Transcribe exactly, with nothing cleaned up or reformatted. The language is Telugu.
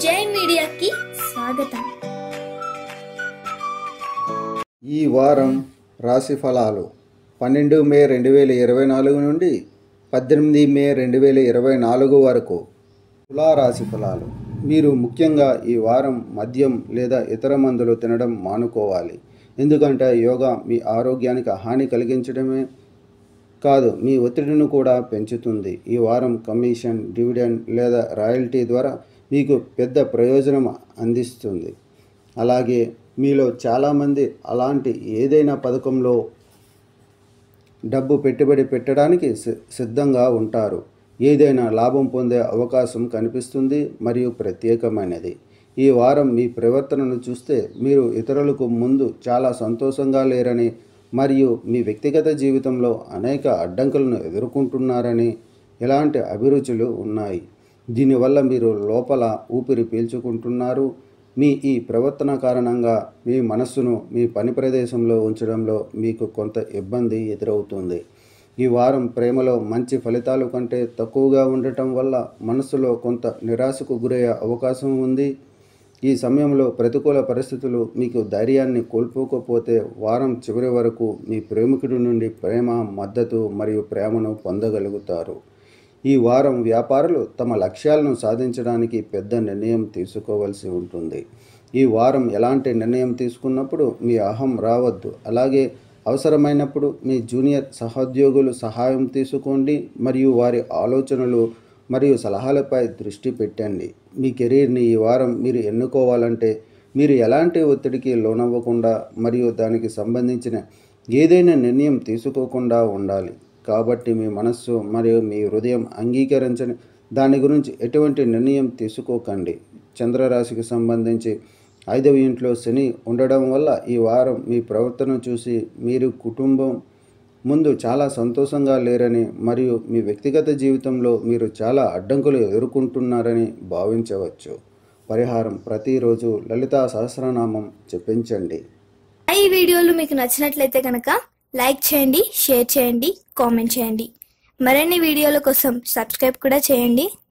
జై మీడియాకి స్వాగతం. ఈ వారం రాశి ఫలాలు పన్నెండు మే రెండు వేల ఇరవై నాలుగు నుండి పద్దెనిమిది మే రెండు వేల ఇరవై నాలుగు వరకు. తులారాశి ఫలాలు. మీరు ముఖ్యంగా ఈ వారం మద్యం లేదా ఇతర మందులు తినడం మానుకోవాలి. ఎందుకంటే యోగా మీ ఆరోగ్యానికి హాని కలిగించడమే కాదు, మీ ఒత్తిడిని కూడా పెంచుతుంది. ఈ వారం కమిషన్, డివిడెండ్ లేదా రాయల్టీ ద్వారా మీకు పెద్ద ప్రయోజనం అందిస్తుంది. అలాగే మీలో చాలామంది అలాంటి ఏదైనా పథకంలో డబ్బు పెట్టుబడి పెట్టడానికి సిద్ధంగా ఉంటారు. ఏదైనా లాభం పొందే అవకాశం కనిపిస్తుంది మరియు ప్రత్యేకమైనది. ఈ వారం మీ ప్రవర్తనను చూస్తే మీరు ఇతరులకు ముందు చాలా సంతోషంగా లేరని మరియు మీ వ్యక్తిగత జీవితంలో అనేక అడ్డంకులను ఎదుర్కొంటున్నారని ఇలాంటి అభిరుచులు ఉన్నాయి. దీనివల్ల మీరు లోపల ఊపిరి పీల్చుకుంటున్నారు. మీ ఈ ప్రవర్తన కారణంగా మీ మనస్సును మీ పని ప్రదేశంలో ఉంచడంలో మీకు కొంత ఇబ్బంది ఎదురవుతుంది. ఈ వారం ప్రేమలో మంచి ఫలితాలు కంటే తక్కువగా ఉండటం వల్ల మనస్సులో కొంత నిరాశకు గురయ్యే అవకాశం ఉంది. ఈ సమయంలో ప్రతికూల పరిస్థితులు మీకు ధైర్యాన్ని కోల్పోకపోతే వారం చివరి వరకు మీ ప్రేమికుడి నుండి ప్రేమ, మద్దతు మరియు ప్రేమను పొందగలుగుతారు. ఈ వారం వ్యాపారులు తమ లక్ష్యాలను సాధించడానికి పెద్ద నిర్ణయం తీసుకోవాల్సి ఉంటుంది. ఈ వారం ఎలాంటి నిర్ణయం తీసుకున్నప్పుడు మీ అహం రావద్దు. అలాగే అవసరమైనప్పుడు మీ జూనియర్ సహోద్యోగులు సహాయం తీసుకోండి మరియు వారి ఆలోచనలు మరియు సలహాలపై దృష్టి పెట్టండి. మీ కెరీర్ని ఈ వారం మీరు ఎన్నుకోవాలంటే మీరు ఎలాంటి ఒత్తిడికి లోనవ్వకుండా మరియు దానికి సంబంధించిన ఏదైనా నిర్ణయం తీసుకోకుండా ఉండాలి. కాబట్టి మీ మనస్సు మరియు మీ హృదయం అంగీకరించని దాని గురించి ఎటువంటి నిర్ణయం తీసుకోకండి. చంద్రరాశికి సంబంధించి ఐదవ ఇంట్లో శని ఉండడం వల్ల ఈ వారం మీ ప్రవర్తన చూసి మీరు కుటుంబం ముందు చాలా సంతోషంగా లేరని మరియు మీ వ్యక్తిగత జీవితంలో మీరు చాలా అడ్డంకులు ఎదుర్కొంటున్నారని భావించవచ్చు. పరిహారం: ప్రతిరోజు లలితా సహస్రనామం జపించండి. ఈ వీడియోలు మీకు నచ్చినట్లయితే కనుక లైక్ చేయండి, షేర్ చేయండి, కామెంట్ చేయండి. మరిన్ని వీడియోల కోసం సబ్స్క్రైబ్ కూడా చేయండి.